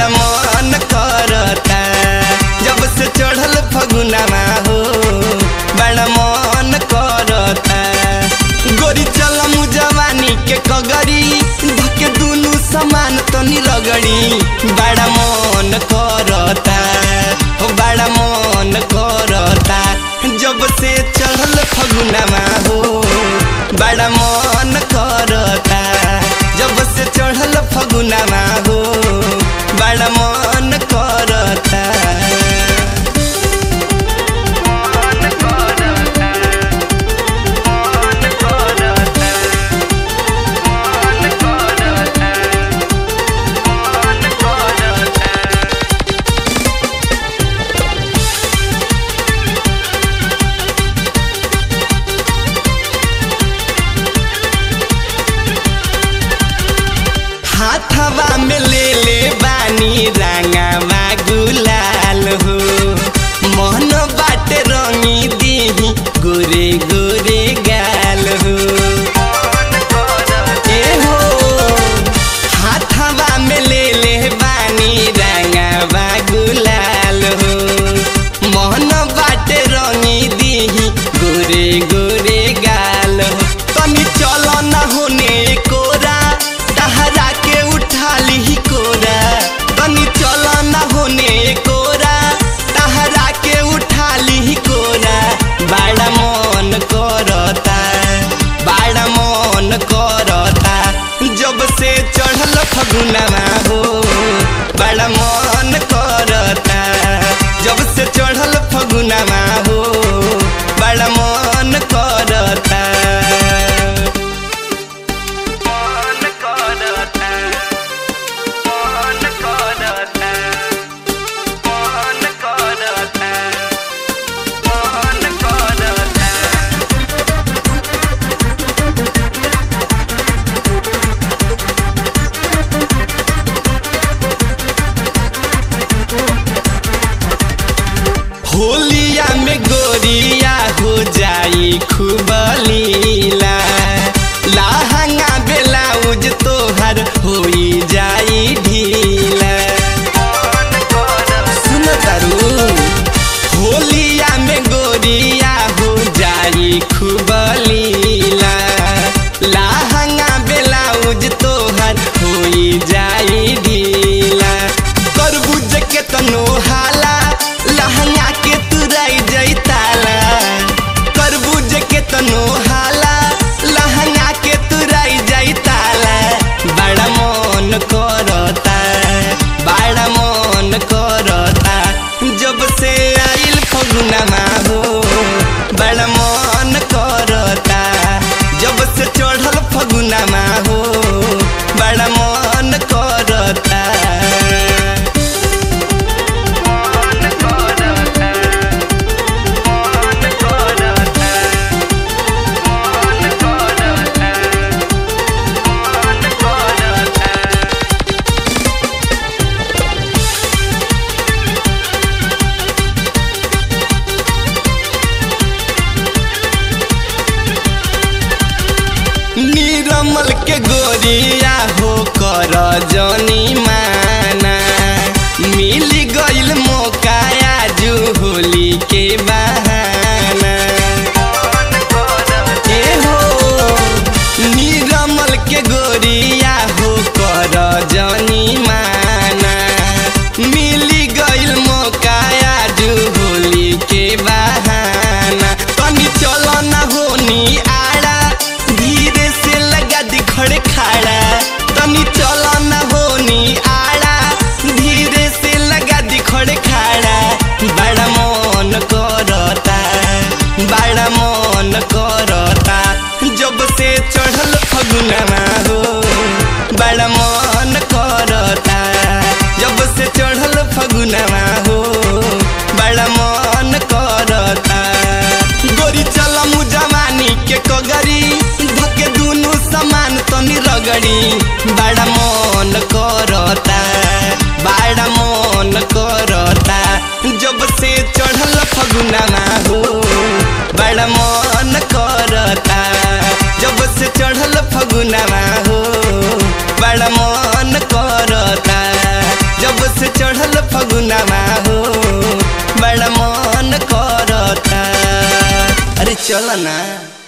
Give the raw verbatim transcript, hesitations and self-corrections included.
बड़ा मन करता जब से चढ़ल फगुनवा हो बड़ा मन करता। गोरी चल जवानी के कगरी धके दुनु समान तनी रगड़ी बड़ा मन करता हो बड़ा मन करता जब से चढ़ल फगुनवा हो बड़ा मन करता जब से चढ़ल फगुनवा हो बड़ा मन करता। हाथवा में ले ले बानी रंगवा गुलाल हो मन बाटे रंगी दीही गोरे गोरे गाल हो ए हो हाथवा में ले ले बानी रंगवा गुलाल हो मन बाटे रंगी दीही गोरे गोरे गाल हो। तनी चलो ना होने कोरा टहरा के उठा ली कोरा तनी चलो ना होने कोरा टहरा के उठा ली कोरा बड़ा मन करता बड़ा मन करता जब से चढ़ल फगुनवा हो बड़ा मन करता जब से चढ़ल फगुनवा हो बड़ा मन करता। होलिया में गोरिया हो जाई खूब लीला लहंगा ब्लाउज तोहर होई जाई ढीला। सुन तारू होलिया में गोरिया हो जाई खूब लीला लहंगा ब्लाउज तोहर होई जाई ढीला। तरबूज के तनो हाला लहंगा के तुराई जैताला तरबूज के तनो हाला लहंगा के तुराई जैताला बड़ा मन करता बड़ा मन करता जब से आइल फगुनवा हो बड़ा मन करता जब से चढ़ल फगुनवा हो बड़ा मन करता। निरमल के गोरिया हो कर जनी माना मिल गइल मौका आजू होली के बहाना ए हो निरमल के गोरिया हो कर जनी माना मिल गइल मौका आजू होली के बहाना। तनी चलो ना होनी आड़ा धीरे से लगा दी खड़े खाड़ा तनी चलो ना होनी आड़ा धीरे से लगा दी खड़े खाड़ा बड़ा मन करता बड़ा मन करता जब से चढ़ल फगुनवा हो बड़ा मन करता जब से चढ़ल फगुनवा हो बड़ा मन करता। गोरी चल जवानी के कगरी धके दुनु समान तनी रगड़ी बड़ा मन करता बड़ा मन करता जब से चढ़ल फगुनवा हो बड़ा मन करता जब से चढ़ल फगुनवा हो बड़ा मन करता जब से चढ़ल फगुनावा हो बड़ा मन करता। अरे चल ना।